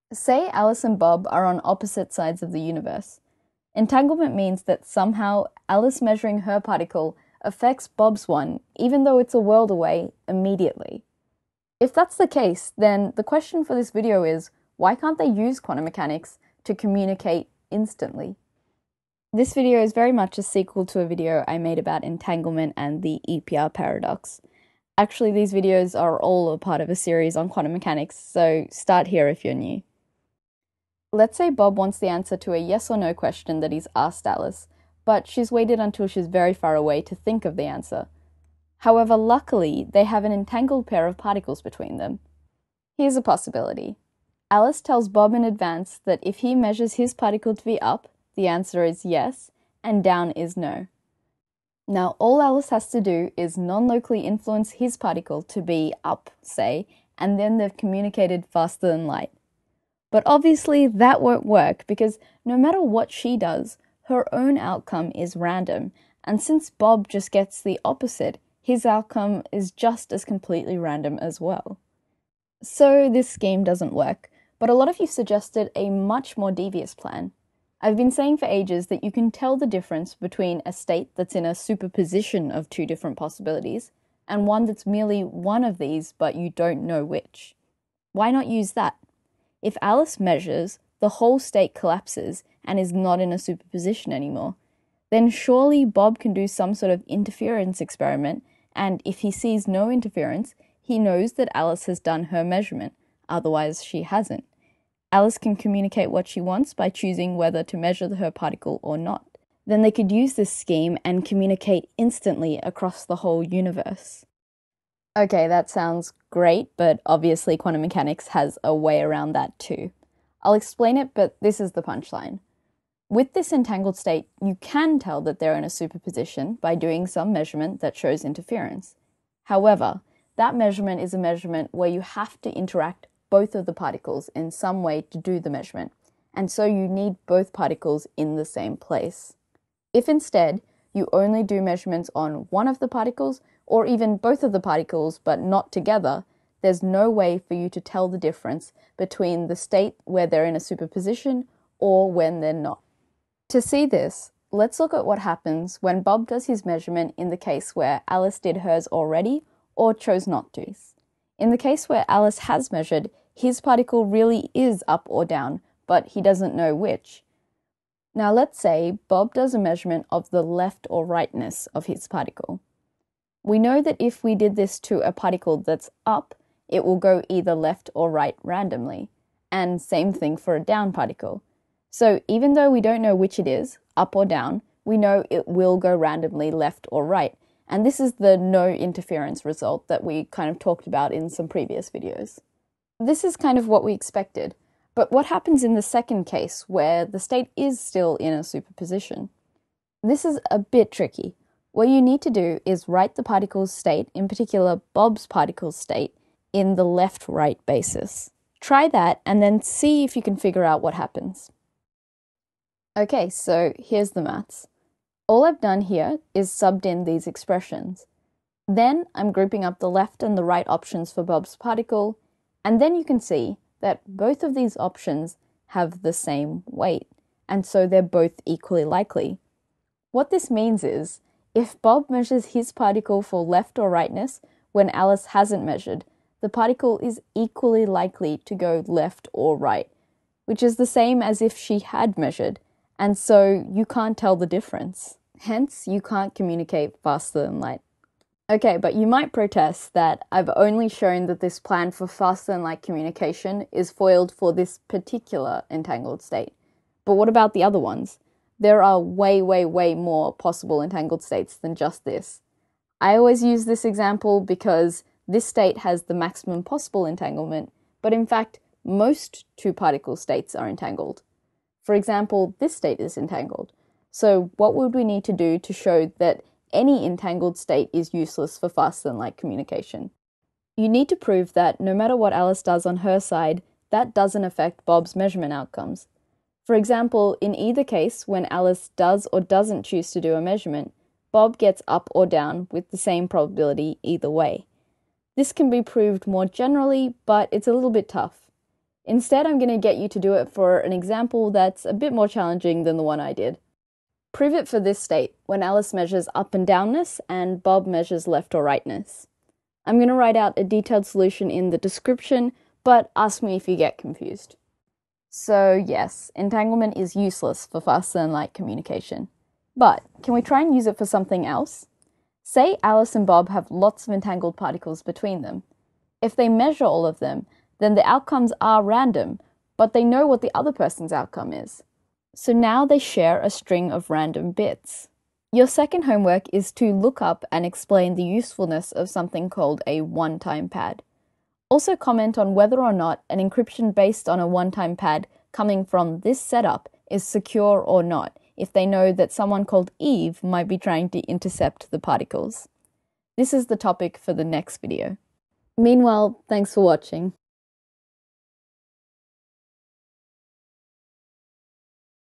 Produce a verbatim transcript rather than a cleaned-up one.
Say Alice and Bob are on opposite sides of the universe. Entanglement means that somehow Alice measuring her particle affects Bob's one, even though it's a world away, immediately. If that's the case, then the question for this video is, why can't they use quantum mechanics to communicate instantly? This video is very much a sequel to a video I made about entanglement and the E P R paradox. Actually, these videos are all a part of a series on quantum mechanics, so start here if you're new. Let's say Bob wants the answer to a yes or no question that he's asked Alice, but she's waited until she's very far away to think of the answer. However, luckily, they have an entangled pair of particles between them. Here's a possibility. Alice tells Bob in advance that if he measures his particle to be up, the answer is yes, and down is no. Now, all Alice has to do is non-locally influence his particle to be up, say, and then they've communicated faster than light. But obviously that won't work because no matter what she does, her own outcome is random, and since Bob just gets the opposite, his outcome is just as completely random as well. So this scheme doesn't work, but a lot of you suggested a much more devious plan. I've been saying for ages that you can tell the difference between a state that's in a superposition of two different possibilities and one that's merely one of these but you don't know which. Why not use that? If Alice measures, the whole state collapses and is not in a superposition anymore, then surely Bob can do some sort of interference experiment, and if he sees no interference, he knows that Alice has done her measurement, otherwise she hasn't. Alice can communicate what she wants by choosing whether to measure her particle or not. Then they could use this scheme and communicate instantly across the whole universe. Okay, that sounds great, but obviously quantum mechanics has a way around that too. I'll explain it, but this is the punchline. With this entangled state, you can tell that they're in a superposition by doing some measurement that shows interference. However, that measurement is a measurement where you have to interact both of the particles in some way to do the measurement, and so you need both particles in the same place. If instead, you only do measurements on one of the particles, or even both of the particles but not together, there's no way for you to tell the difference between the state where they're in a superposition or when they're not. To see this, let's look at what happens when Bob does his measurement in the case where Alice did hers already or chose not to. In the case where Alice has measured, his particle really is up or down, but he doesn't know which. Now let's say Bob does a measurement of the left or rightness of his particle. We know that if we did this to a particle that's up, it will go either left or right randomly, and same thing for a down particle. So even though we don't know which it is, up or down, we know it will go randomly left or right, and this is the no interference result that we kind of talked about in some previous videos. This is kind of what we expected, but what happens in the second case where the state is still in a superposition? This is a bit tricky. What you need to do is write the particle's state, in particular Bob's particle's state, in the left-right basis. Try that and then see if you can figure out what happens. Okay, so here's the maths. All I've done here is subbed in these expressions. Then I'm grouping up the left and the right options for Bob's particle, and then you can see that both of these options have the same weight, and so they're both equally likely. What this means is, if Bob measures his particle for left or rightness when Alice hasn't measured, the particle is equally likely to go left or right, which is the same as if she had measured, and so you can't tell the difference. Hence, you can't communicate faster than light. Okay, but you might protest that I've only shown that this plan for faster than light communication is foiled for this particular entangled state. But what about the other ones? There are way, way, way more possible entangled states than just this. I always use this example because this state has the maximum possible entanglement, but in fact, most two-particle states are entangled. For example, this state is entangled. So what would we need to do to show that any entangled state is useless for faster than light communication? You need to prove that no matter what Alice does on her side, that doesn't affect Bob's measurement outcomes. For example, in either case, when Alice does or doesn't choose to do a measurement, Bob gets up or down with the same probability either way. This can be proved more generally, but it's a little bit tough. Instead, I'm going to get you to do it for an example that's a bit more challenging than the one I did. Prove it for this state, when Alice measures up and downness and Bob measures left or rightness. I'm going to write out a detailed solution in the description, but ask me if you get confused. So yes, entanglement is useless for faster than light communication. But can we try and use it for something else? Say Alice and Bob have lots of entangled particles between them. If they measure all of them, then the outcomes are random, but they know what the other person's outcome is. So now they share a string of random bits. Your second homework is to look up and explain the usefulness of something called a one-time pad. Also comment on whether or not an encryption based on a one-time pad coming from this setup is secure or not, if they know that someone called Eve might be trying to intercept the particles. This is the topic for the next video. Meanwhile, thanks for watching.